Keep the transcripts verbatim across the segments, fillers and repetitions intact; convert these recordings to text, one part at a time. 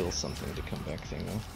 kill something to come back thing though.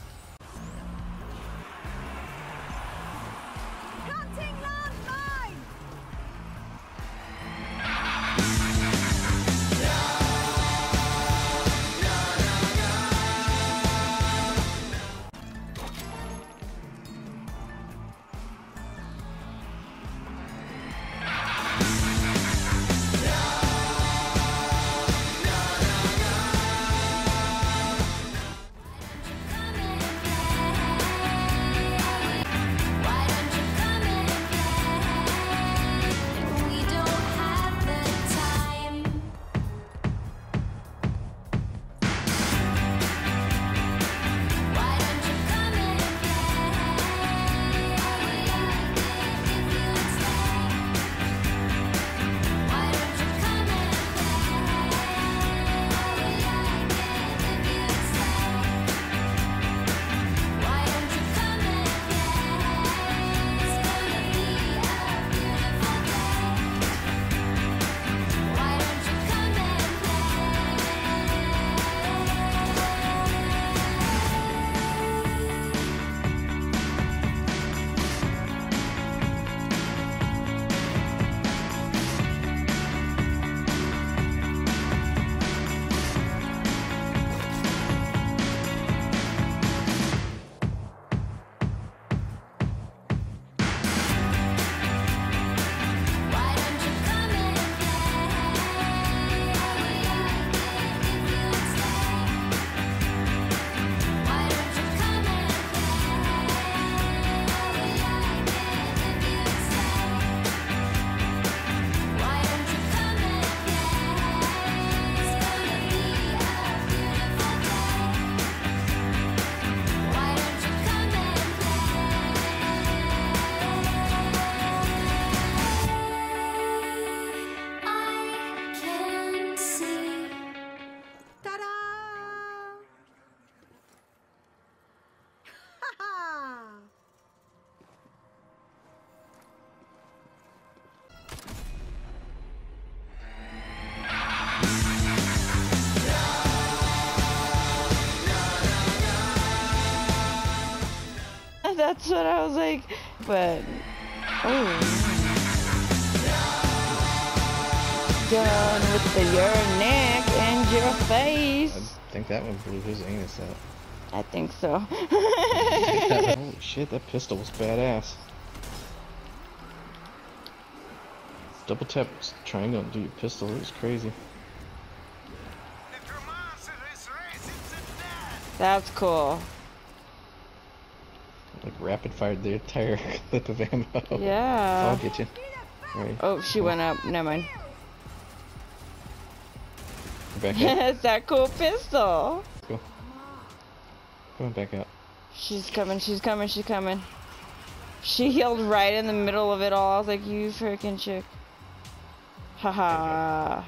That's what I was like, but oh, done with the your neck and your face. I think that one blew his anus out. I think so. Holy shit, that pistol was badass. Double tap triangle and do your pistol, it was crazy. That's cool. Like rapid fired the entire clip of ammo. Yeah. I'll get you. Right. Oh, she went up. Never mind. Back up. It's that cool pistol. Go. Come on, back out. She's coming. She's coming. She's coming. She healed right in the middle of it all. I was like, you freaking chick. Haha.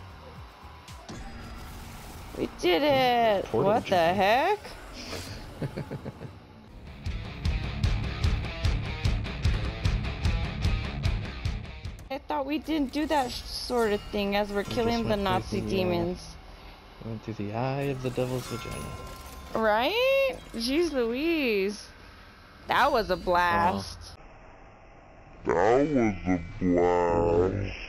We did it. Portal what the jumping. heck? I thought we didn't do that sort of thing as we're We killing just the went Nazi through the, demons. Uh, went through the eye of the devil's vagina. Right? Jeez Louise. That was a blast. That was a blast.